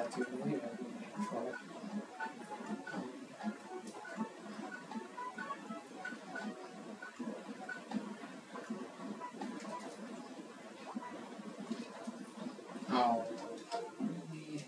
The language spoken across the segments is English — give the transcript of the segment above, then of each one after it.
that too early. I didn't control it. Oh, really?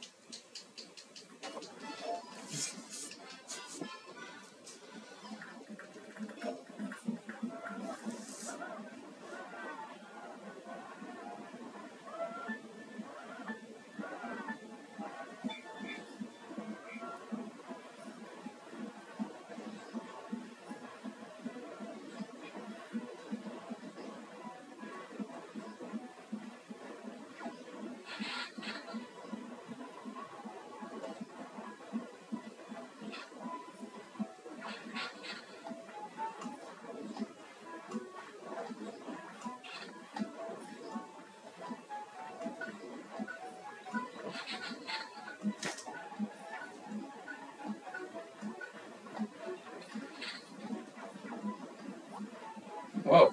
Whoa.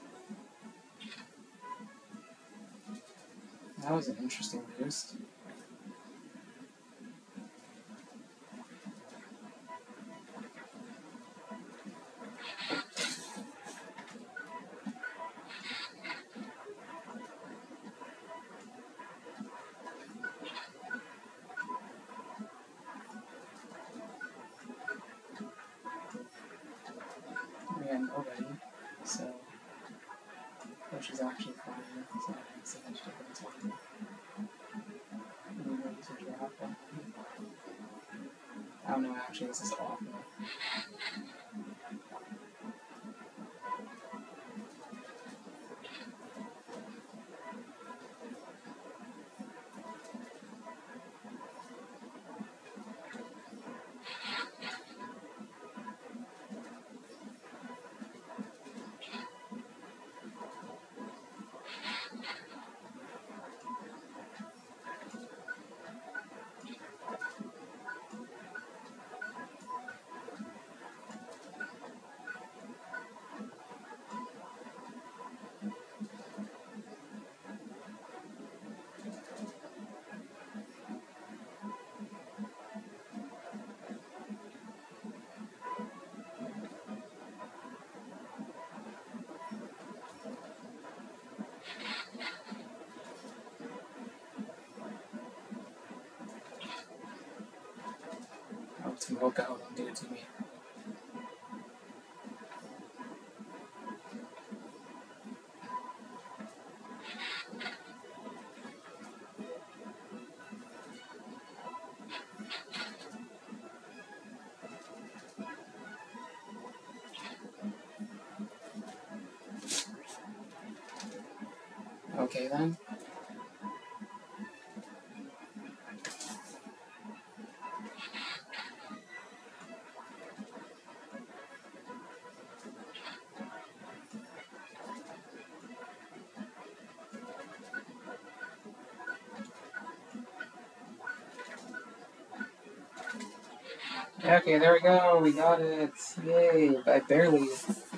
That was an interesting boost. We had nobody, so which is actually fine. It's not makes a much difference. Oh no, actually this is awful. Oh, it's Mocha, don't do it to me. Okay then. Okay, there we go. We got it. Yay! I barely